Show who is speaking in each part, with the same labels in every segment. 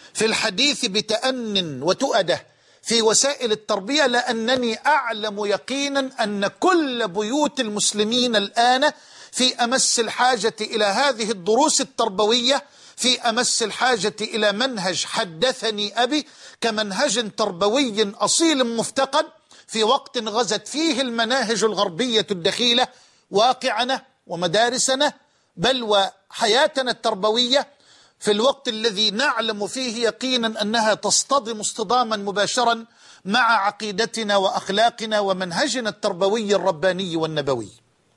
Speaker 1: في الحديث بتأن وتؤدة في وسائل التربية، لأنني أعلم يقينا أن كل بيوت المسلمين الآن في أمس الحاجة إلى هذه الدروس التربوية، في أمس الحاجة إلى منهج حدثني أبي كمنهج تربوي أصيل مفتقد في وقت غزت فيه المناهج الغربية الدخيلة واقعنا ومدارسنا بل وحياتنا التربوية، في الوقت الذي نعلم فيه يقينا أنها تصطدم اصطداما مباشرا مع عقيدتنا وأخلاقنا ومنهجنا التربوي الرباني والنبوي.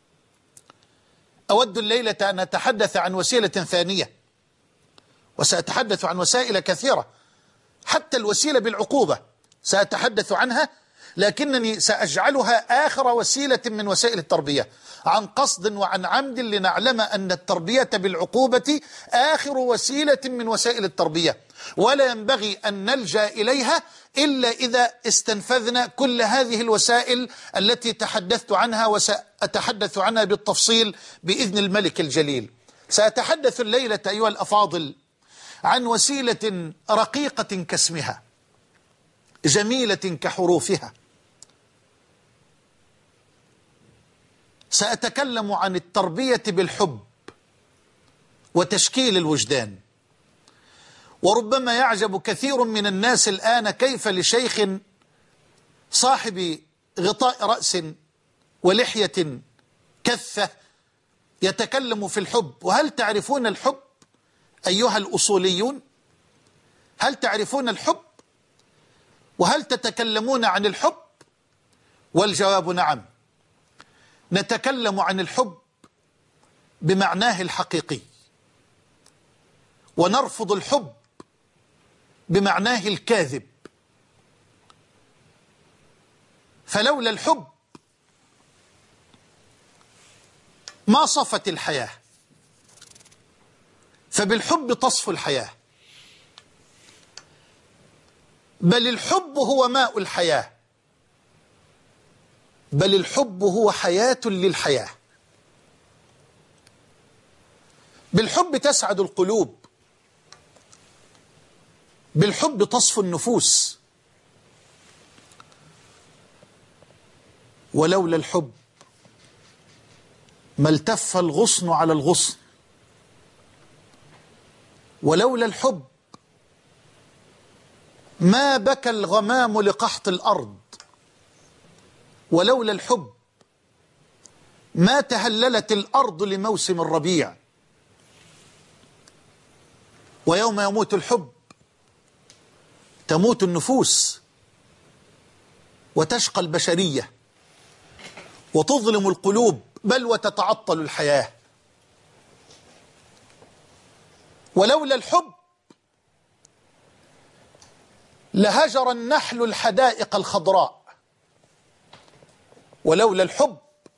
Speaker 1: أود الليلة أن أتحدث عن وسيلة ثانية، وسأتحدث عن وسائل كثيرة، حتى الوسيلة بالعقوبة سأتحدث عنها، لكنني سأجعلها آخر وسيلة من وسائل التربية عن قصد وعن عمد، لنعلم أن التربية بالعقوبة آخر وسيلة من وسائل التربية، ولا ينبغي أن نلجأ إليها إلا إذا استنفذنا كل هذه الوسائل التي تحدثت عنها، وسأتحدث عنها بالتفصيل بإذن الملك الجليل. سأتحدث الليلة أيها الأفاضل عن وسيلة رقيقة كاسمها، جميلة كحروفها. سأتكلم عن التربية بالحب وتشكيل الوجدان. وربما يعجب كثير من الناس الآن كيف لشيخ صاحب غطاء رأس ولحية كثة يتكلم في الحب. وهل تعرفون الحب أيها الأصوليون؟ هل تعرفون الحب؟ وهل تتكلمون عن الحب؟ والجواب نعم. نتكلم عن الحب بمعناه الحقيقي، ونرفض الحب بمعناه الكاذب. فلولا الحب ما صفت الحياة، فبالحب تصفو الحياة، بل الحب هو ماء الحياة، بل الحب هو حياة للحياة. بالحب تسعد القلوب، بالحب تصفو النفوس. ولولا الحب ما التف الغصن على الغصن، ولولا الحب ما بكى الغمام لقحط الأرض، ولولا الحب ما تهللت الأرض لموسم الربيع. ويوم يموت الحب تموت النفوس وتشقى البشرية وتظلم القلوب، بل وتتعطل الحياة. ولولا الحب لهجر النحل الحدائق الخضراء، ولولا الحب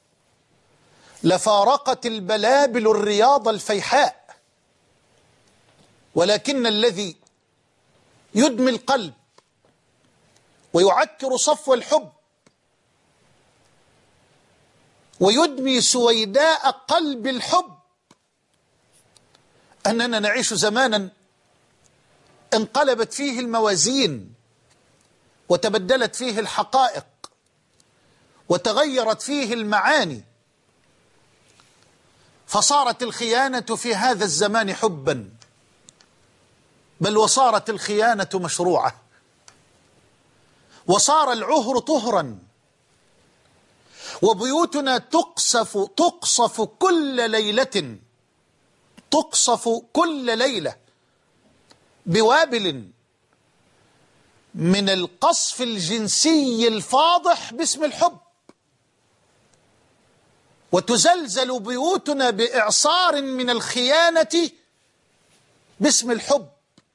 Speaker 1: لفارقت البلابل الرياض الفيحاء. ولكن الذي يدمي القلب ويعكر صفو الحب ويدمي سويداء قلب الحب أننا نعيش زمانا انقلبت فيه الموازين وتبدلت فيه الحقائق وتغيرت فيه المعاني، فصارت الخيانة في هذا الزمان حبا، بل وصارت الخيانة مشروعة، وصار العهر طهرا، وبيوتنا تقصف كل ليلة، تقصف كل ليلة بوابل من القصف الجنسي الفاضح باسم الحب، وتزلزل بيوتنا بإعصار من الخيانة باسم الحب.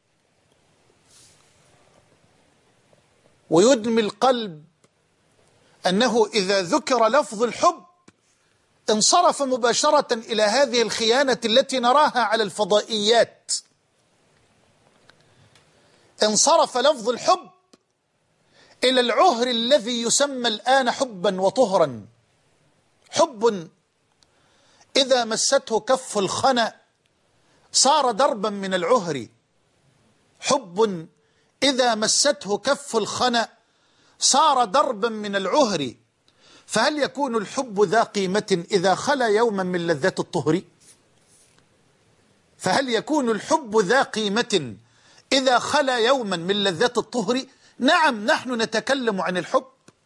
Speaker 1: ويدمي القلب أنه إذا ذكر لفظ الحب انصرف مباشرة إلى هذه الخيانة التي نراها على الفضائيات. انصرف لفظ الحب إلى العهر الذي يسمى الآن حبا وطهرا. حب إذا مسته كف الخنا صار دربا من العهر. حب حب إذا مسته كف الخنا صار دربا من العهر، فهل يكون الحب ذا قيمة إذا خلا يوما من لذة الطهر؟ فهل يكون الحب ذا قيمة إذا خلا يوما من لذة الطهر؟ نعم، نحن نتكلم عن الحب،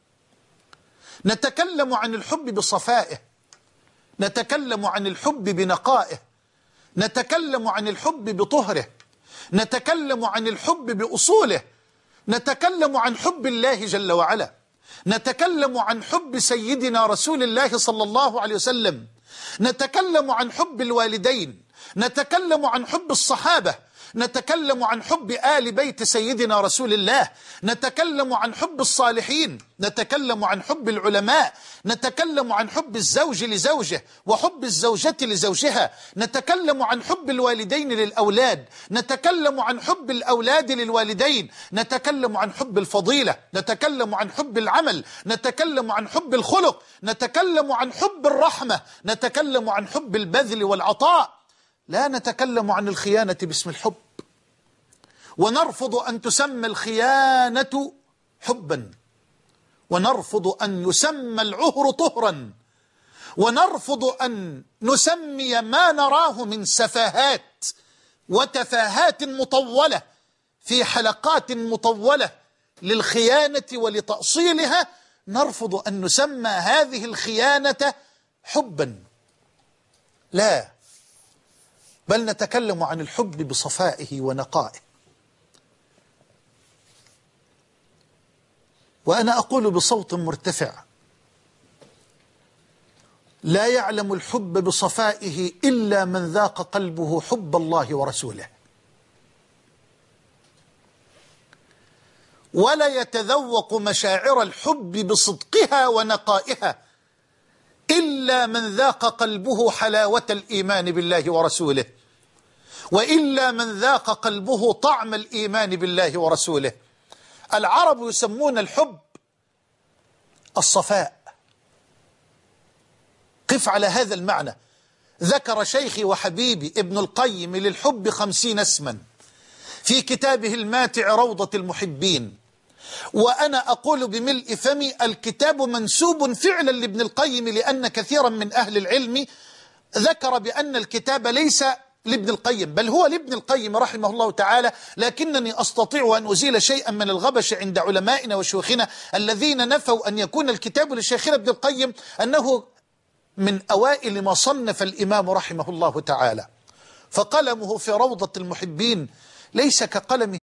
Speaker 1: نتكلم عن الحب بصفائه، نتكلم عن الحب بنقائه، نتكلم عن الحب بطهره، نتكلم عن الحب بأصوله، نتكلم عن حب الله جل وعلا، نتكلم عن حب سيدنا رسول الله صلى الله عليه وسلم، نتكلم عن حب الوالدين، نتكلم عن حب الصحابة، نتكلم عن حب آل بيت سيدنا رسول الله، نتكلم عن حب الصالحين، نتكلم عن حب العلماء، نتكلم عن حب الزوج لزوجه وحب الزوجة لزوجها، نتكلم عن حب الوالدين للأولاد، نتكلم عن حب الأولاد للوالدين، نتكلم عن حب الفضيلة، نتكلم عن حب العمل، نتكلم عن حب الخلق، نتكلم عن حب الرحمة، نتكلم عن حب البذل والعطاء. لا نتكلم عن الخيانة باسم الحب، ونرفض أن تسمى الخيانة حبا، ونرفض أن يسمى العهر طهرا، ونرفض أن نسمي ما نراه من سفاهات وتفاهات مطولة في حلقات مطولة للخيانة ولتأصيلها، نرفض أن نسمى هذه الخيانة حبا، لا، بل نتكلم عن الحب بصفائه ونقائه. وأنا أقول بصوت مرتفع: لا يعلم الحب بصفائه إلا من ذاق قلبه حب الله ورسوله، ولا يتذوق مشاعر الحب بصدقها ونقائها إلا من ذاق قلبه حلاوة الإيمان بالله ورسوله، وإلا من ذاق قلبه طعم الإيمان بالله ورسوله. العرب يسمون الحب الصفاء. قف على هذا المعنى. ذكر شيخي وحبيبي ابن القيم للحب 50 اسما في كتابه الماتع روضة المحبين، وأنا أقول بملء فمي: الكتاب منسوب فعلا لابن القيم، لأن كثيرا من أهل العلم ذكر بأن الكتاب ليس لابن القيم، بل هو لابن القيم رحمه الله تعالى، لكنني أستطيع أن أزيل شيئا من الغبش عند علمائنا وشيوخنا الذين نفوا أن يكون الكتاب لشيخنا ابن القيم، أنه من أوائل ما صنف الإمام رحمه الله تعالى، فقلمه في روضة المحبين ليس كقلم